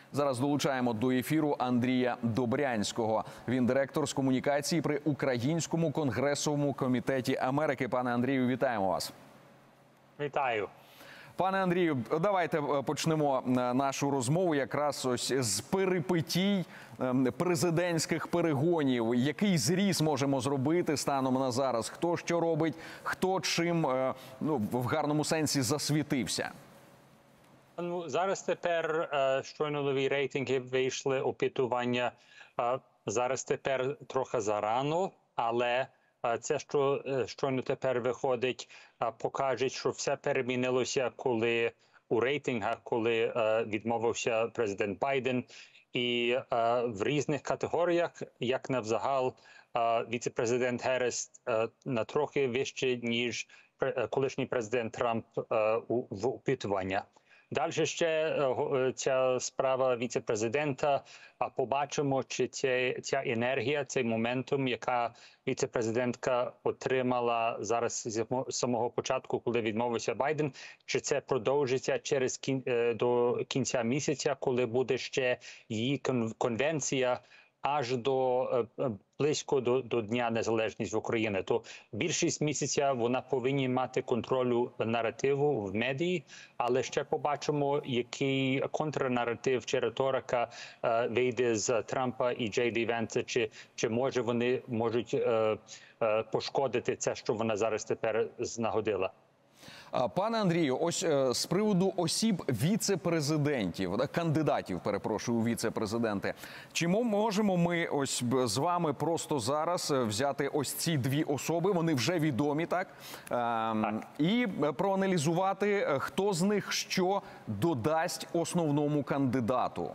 Зараз долучаємо до ефіру Андрія Добрянського. Він директор з комунікації при Українському конгресовому комітеті Америки. Пане Андрію, вітаємо вас. Вітаю. Пане Андрію, давайте почнемо нашу розмову якраз ось з перипетій президентських перегонів. Який зріз можемо зробити станом на зараз? Хто що робить, хто чим, в гарному сенсі, засвітився? Зараз тепер щойно нові рейтинги вийшли, опитування. Зараз тепер трохи зарано, але це, що щойно тепер виходить, покаже, що все перемінилося, коли у рейтингах, коли відмовився президент Байден. І в різних категоріях, як навзагал, віце-президент Герріс на трохи вище, ніж колишній президент Трамп в опитуваннях. Далі ще ця справа віце-президента. Побачимо, чи ця енергія, цей моментум, яка віце-президентка отримала зараз з самого початку, коли відмовився Байден, чи це продовжиться до кінця місяця, коли буде ще її конвенція, аж близько до Дня Незалежності України. То більшість місяця вона повинна мати контролю наративу в медії, але ще побачимо, який контрнаратив чи риторика вийде з Трампа і Джей Ді Венса, чи може вони можуть пошкодити це, що вона зараз тепер знагодила. Пане Андрію, ось з приводу осіб віце-президентів, кандидатів, перепрошую, у віце-президенти. Чи можемо ми ось з вами просто зараз взяти ось ці дві особи, вони вже відомі, так? І проаналізувати, хто з них що додасть основному кандидату?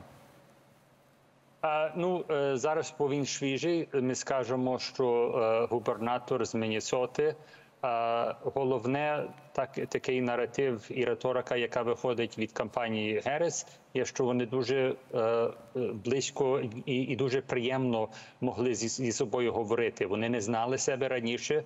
Зараз, бо він свіжий, ми скажемо, що губернатор з Міннесоти. Головне, такий наратив і риторика, яка виходить від кампанії Герріс, є, що вони дуже близько і дуже приємно могли зі собою говорити. Вони не знали себе раніше,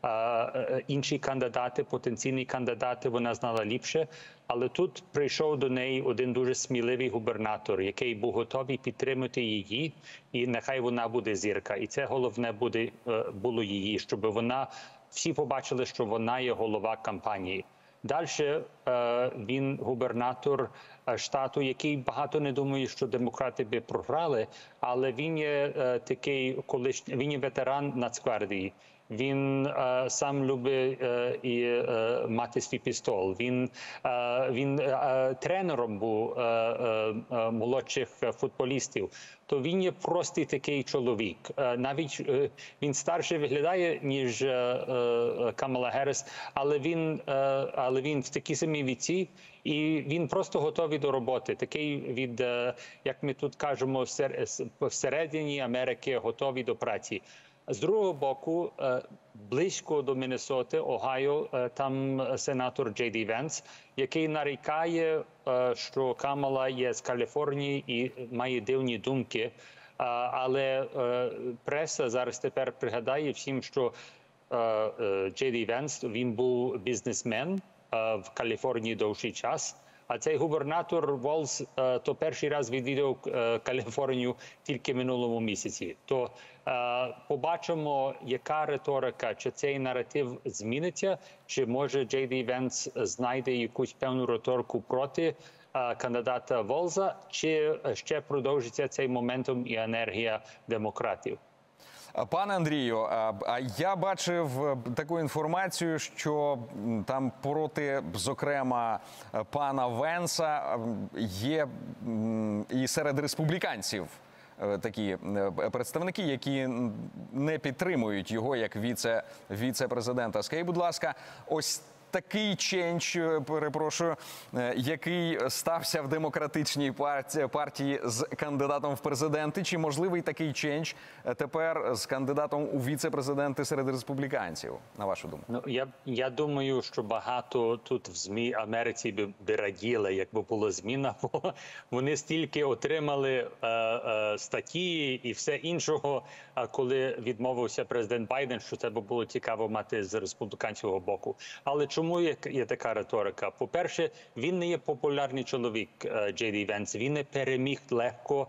інші кандидати, потенційні кандидати, вона знала ліпше. Але тут прийшов до неї один дуже сміливий губернатор, який був готовий підтримати її, і нехай вона буде зірка. І це головне було її, щоб вона... Всі побачили, що вона є голова кампанії. Далі він губернатор штату, який багато не думає, що демократи би програли, але він є такий колишній, він є ветеран Нацгвардії. Він сам любить мати свій пістол. Він тренером був молодших футболістів. То він є простий такий чоловік. Навіть він старше виглядає, ніж Камала Герріс, але він в такій самій віці, і він просто готовий до роботи. Такий від, як ми тут кажемо, всередині Америки готовий до праці. З другого боку, близько до Міннесоти, Огайо, там сенатор Джей Ді Венс, який нарікає, що Камала є з Каліфорнії і має дивні думки. Але преса зараз тепер пригадає всім, що Джей Ді Венс, він був бізнесмен в Каліфорнії довший час. А цей губернатор Волз то перший раз відвідав Каліфорнію тільки минулому місяці. То побачимо, яка риторика, чи цей наратив зміниться, чи може Джей Ді Венс знайде якусь певну риторику проти кандидата Волза, чи ще продовжиться цей моментум і енергія демократів. Пане Андрію, я бачив таку інформацію, що там проти, зокрема, пана Венса є і серед республіканців такі представники, які не підтримують його як віце-президента. Скажіть, будь ласка, ось такий ченч, перепрошую, який стався в демократичній партії з кандидатом в президенти, чи можливий такий ченч тепер з кандидатом у віце-президенти серед республіканців, на вашу думку? Я думаю, що багато тут в ЗМІ Америці би раділи, якби була зміна, бо вони стільки отримали статті і все іншого, коли відмовився президент Байден, що це було цікаво мати з республіканського боку. Але чому чому є така риторика? По-перше, він не є популярний чоловік, Джей Ді Венс. Він не переміг легко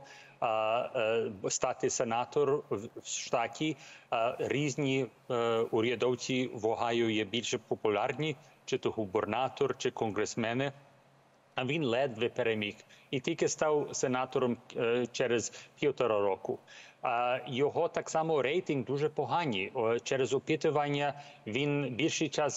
стати сенатор в штаті. Різні урядовці в Огайо є більше популярні, чи то губернатор, чи конгресмени. А він ледве переміг і тільки став сенатором через 1,5 року. Його так само рейтинг дуже поганий. Через опитування він більший час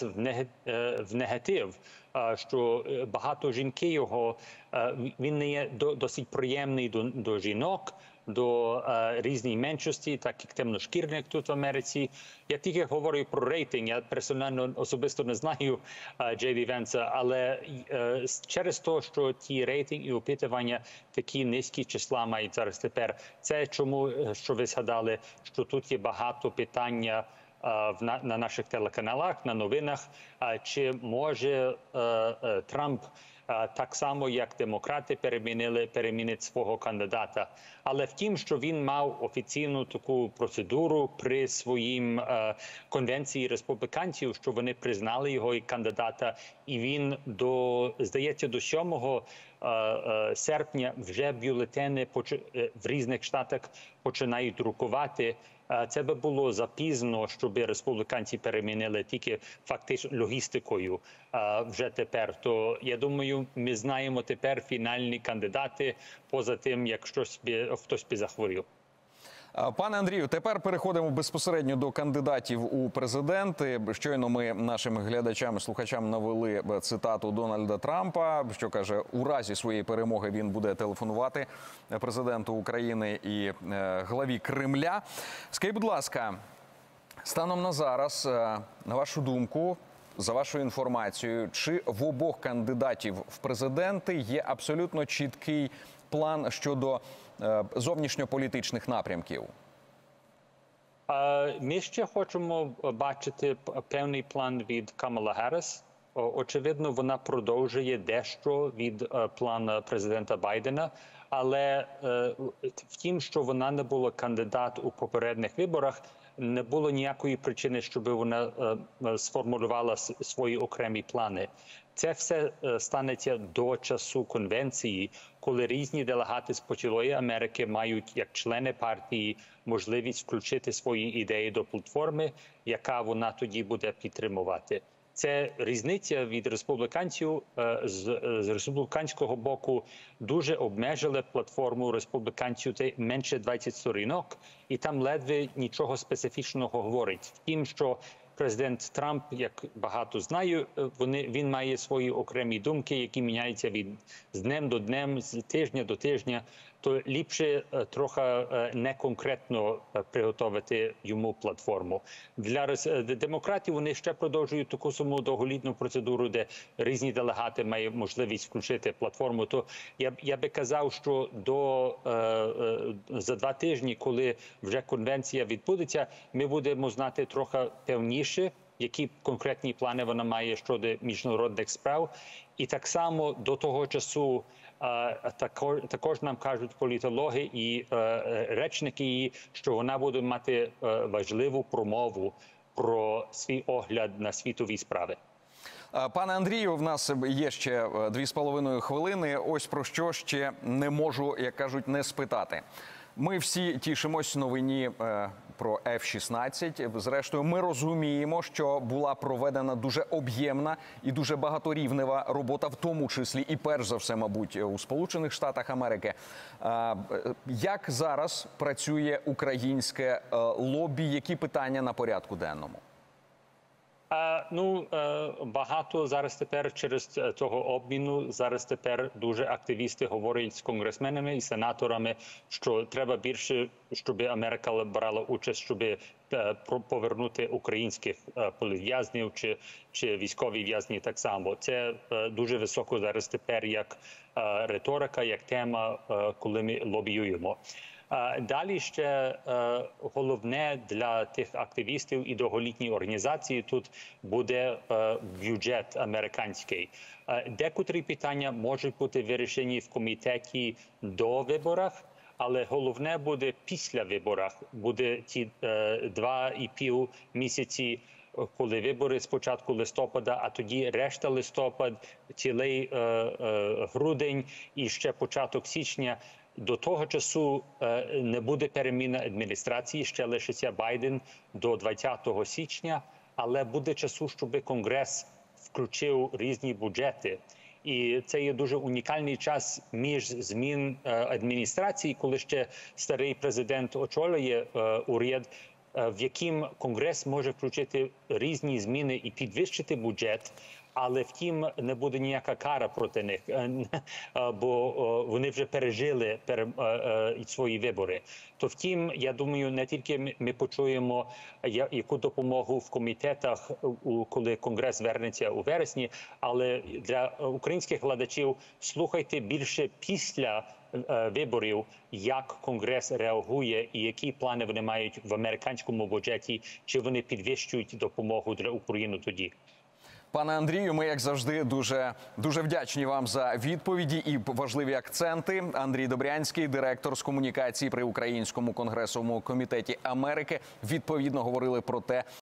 в негатив, що багато жінки його, він не є досить приємний до жінок, до різних меншості, так як темношкірних тут в Америці. Я тільки говорю про рейтинг, я персонально особисто не знаю Джей Ді Венса, але через те, що ті рейтинги і опитування такі низькі числа мають зараз тепер, це чому, що ви згадали, що тут є багато питання на наших телеканалах, на новинах, чи може Трамп так само, як демократи перемінить свого кандидата. Але втім, що він мав офіційну таку процедуру при своїм конвенції республіканців, що вони признали його як кандидата, і він здається, до 7 серпня вже бюлетени в різних штатах починають друкувати. Це би було запізно, щоб республіканці перемінили тільки фактично логістикою вже тепер. То, я думаю, ми знаємо тепер фінальні кандидати, поза тим, як хтось би захворів. Пане Андрію, тепер переходимо безпосередньо до кандидатів у президенти. Щойно ми нашим глядачам і слухачам навели цитату Дональда Трампа, що каже, у разі своєї перемоги він буде телефонувати президенту України і главі Кремля. Скажіть, будь ласка, станом на зараз, на вашу думку, за вашою інформацією, чи в обох кандидатів в президенти є абсолютно чіткий план щодо зовнішньополітичних напрямків? Ми ще хочемо бачити певний план від Камала Гарріс. Очевидно, вона продовжує дещо від плану президента Байдена, але втім, що вона не була кандидат у попередніх виборах, не було ніякої причини, щоб вона сформулювала свої окремі плани. Це все станеться до часу конвенції, коли різні делегати з поцілої Америки мають, як члени партії, можливість включити свої ідеї до платформи, яка вона тоді буде підтримувати. Це різниця від республіканців. З республіканського боку дуже обмежили платформу республіканців, це менше 20 сторінок, і там ледве нічого специфічного говорить. Втім, що президент Трамп, як багато знаю, він має свої окремі думки, які міняються з днем до днем, з тижня до тижня, то ліпше трохи неконкретно приготувати йому платформу. Для демократів вони ще продовжують таку саму довголітну процедуру, де різні делегати мають можливість включити платформу. То я би казав, що за 2 тижні, коли вже конвенція відбудеться, ми будемо знати трохи певніше, які конкретні плани вона має щодо міжнародних справ. І так само до того часу також нам кажуть політологи і речники її, що вона буде мати важливу промову про свій огляд на світові справи. Пане Андрію, в нас є ще 2,5 хвилини. Ось про що ще не можу, як кажуть, не спитати. Ми всі тішимось новині про F-16. Зрештою, ми розуміємо, що була проведена дуже об'ємна і дуже багаторівнева робота, в тому числі і перш за все, мабуть, у Сполучених Штатах Америки. Як зараз працює українське лобі? Які питання на порядку денному? Багато зараз тепер через того обміну, зараз тепер дуже активісти говорять з конгресменами і сенаторами, що треба більше, щоб Америка брала участь, щоб повернути українських політв'язнів чи військові в'язні так само. Це дуже високо зараз тепер як риторика, як тема, коли ми лобіюємо. Далі ще головне для тих активістів і довголітніх організацій тут буде бюджет американський. Декотрі питання можуть бути вирішені в комітеті до виборів, але головне буде після виборів. Буде ті 2,5 місяці коли вибори з початку листопада, а тоді решта листопад, цілий грудень і ще початок січня. До того часу не буде переміна адміністрації, ще лишиться Байден до 20 січня, але буде часу, щоб Конгрес включив різні бюджети. І це є дуже унікальний час між змін адміністрації, коли ще старий президент очолює уряд, в яким Конгрес може включити різні зміни і підвищити бюджет, але втім не буде ніяка кара проти них, бо вони вже пережили свої вибори. То втім, я думаю, не тільки ми почуємо яку допомогу в комітетах, коли Конгрес вернеться у вересні, але для українських глядачів слухайте більше після виборів, як Конгрес реагує і які плани вони мають в американському бюджеті, чи вони підвищують допомогу для України тоді. Пане Андрію, ми, як завжди, дуже вдячні вам за відповіді і важливі акценти. Андрій Добрянський, директор з комунікації при Українському конгресовому комітеті Америки, відповідно говорили про те,